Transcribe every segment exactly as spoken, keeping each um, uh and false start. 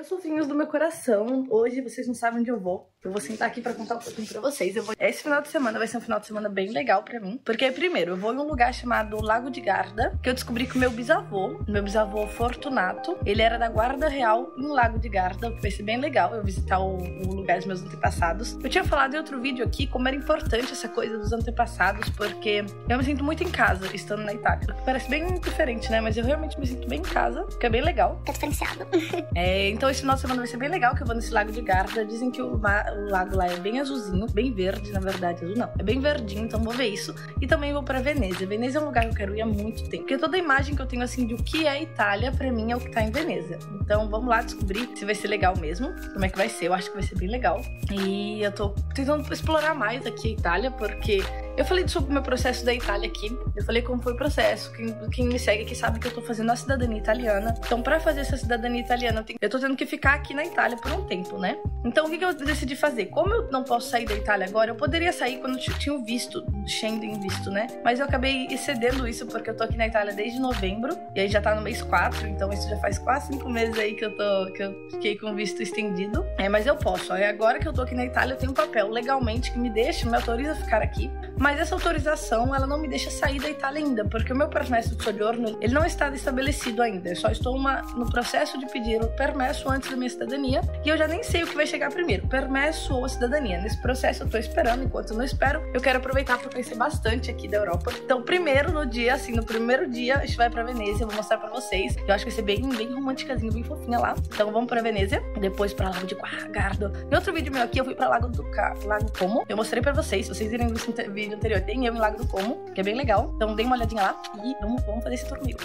meus fofinhos do meu coração, hoje vocês não sabem onde eu vou. Eu vou sentar aqui pra contar um pouquinho pra vocês. Eu vou... Esse final de semana vai ser um final de semana bem legal pra mim. Porque, primeiro, eu vou em um lugar chamado Lago de Garda, que eu descobri que o meu bisavô, meu bisavô Fortunato, ele era da Guarda Real em Lago de Garda. Vai ser bem legal eu visitar o, o lugar dos meus antepassados. Eu tinha falado em outro vídeo aqui como era importante essa coisa dos antepassados, porque eu me sinto muito em casa estando na Itália. Parece bem diferente, né? Mas eu realmente me sinto bem em casa, que é bem legal. Tá diferenciado. É, então esse final de semana vai ser bem legal, que eu vou nesse Lago de Garda. Dizem que o, o lago lá é bem azulzinho, bem verde, na verdade. Azul não, é bem verdinho, então vou ver isso. E também vou pra Veneza. Veneza é um lugar que eu quero ir há muito tempo, porque toda a imagem que eu tenho, assim, de o que é Itália, pra mim, é o que tá em Veneza. Então vamos lá descobrir se vai ser legal mesmo, como é que vai ser. Eu acho que vai ser bem legal. E eu tô tentando explorar mais aqui a Itália, porque eu falei sobre o meu processo da Itália aqui. Eu falei como foi o processo. Quem, quem me segue aqui sabe que eu tô fazendo a cidadania italiana. Então, pra fazer essa cidadania italiana, eu, tenho, eu tô tendo que ficar aqui na Itália por um tempo, né? Então, o que, que eu decidi fazer? Como eu não posso sair da Itália agora, eu poderia sair quando eu tinha o visto, Schengen visto, né? Mas eu acabei excedendo isso porque eu tô aqui na Itália desde novembro. E aí já tá no mês quatro, então isso já faz quase cinco meses aí que eu, tô, que eu fiquei com o visto estendido. É, mas eu posso. Aí agora que eu tô aqui na Itália, eu tenho um papel legalmente que me deixa, me autoriza a ficar aqui. Mas essa autorização, ela não me deixa sair da Itália ainda, porque o meu permesso de soggiorno, ele não está estabelecido ainda. Eu só estou uma, no processo de pedir o permesso antes da minha cidadania, e eu já nem sei o que vai chegar primeiro, permesso ou a cidadania. Nesse processo eu tô esperando, enquanto eu não espero, eu quero aproveitar para conhecer bastante aqui da Europa. Então, primeiro no dia, assim, no primeiro dia, a gente vai pra Veneza, eu vou mostrar pra vocês. Eu acho que vai ser bem, bem românticazinho, bem fofinha lá. Então vamos pra Veneza, depois pra Lago de Garda. Em outro vídeo meu aqui, eu fui pra Lago do Ca... Lago Como. Eu mostrei pra vocês, se vocês virem nesse vídeo anterior, tem eu em Lago do Como, que é bem legal. Então dê uma olhadinha lá e vamos, vamos fazer esse tour comigo.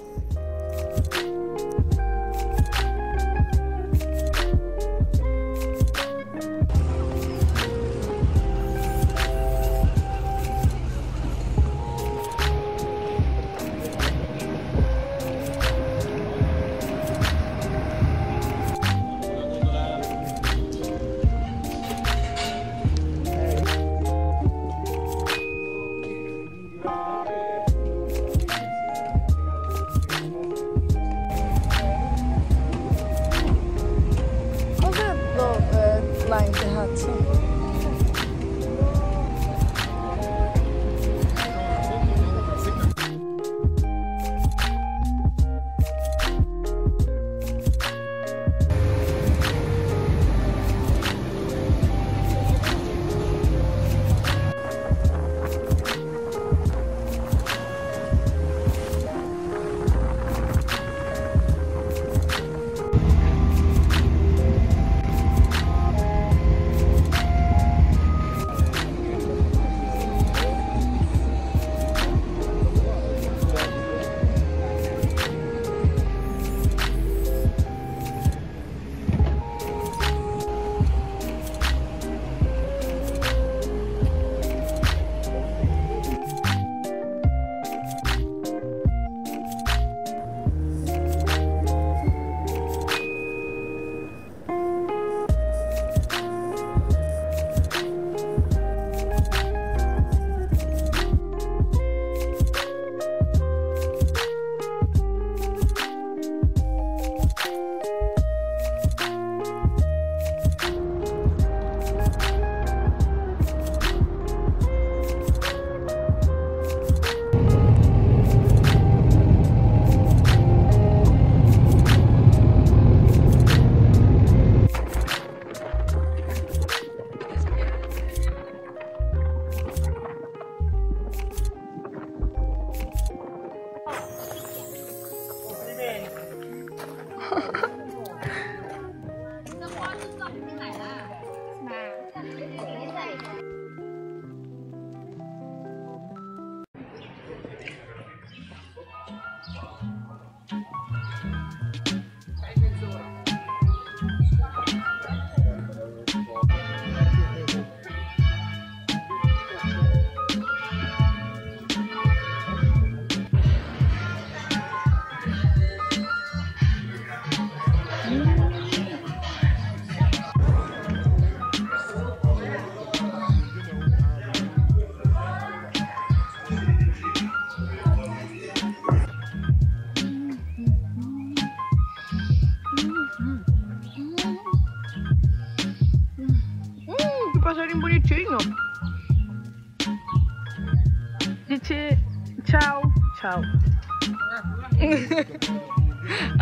Lá em Terrazzo.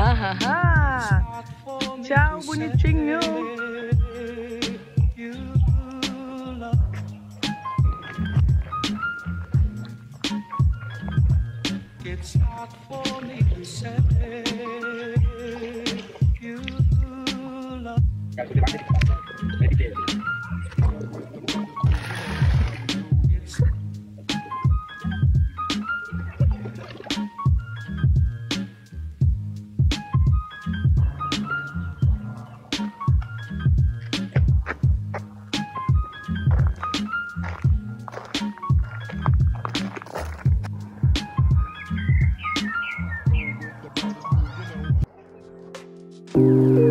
Aham. Tchau, bonitinho. It's hard for me to say you love. It's